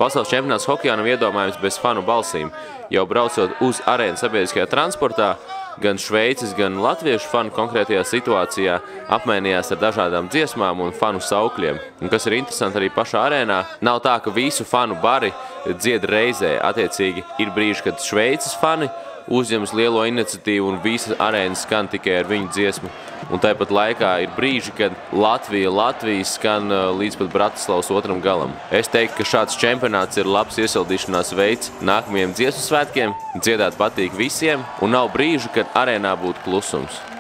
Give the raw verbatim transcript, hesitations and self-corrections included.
Pasaules čempionāts hokejā nav iedomājams bez fanu balsīm. Jau braucot uz arēnu sabiedriskajā transportā, gan šveicis, gan latviešu fanu konkrētajā situācijā apmainījās ar dažādām dziesmām un fanu saukļiem. Un kas ir interesanti arī pašā arēnā, nav tā, ka visu fanu bari dzied reizē. Attiecīgi ir brīži, kad šveicis fani uzņemas lielo iniciatīvu un visa arēna skan tikai ar viņu dziesmu. Un tāpat laikā ir brīži, kad Latvija, Latvija skan līdz pat Bratislavas otram galam. Es teiktu, ka šāds čempionāts ir labs iesildīšanās veids nākamajiem dziesmu svētkiem, dziedāt patīk visiem, un nav brīžu, kad arēnā būtu klusums.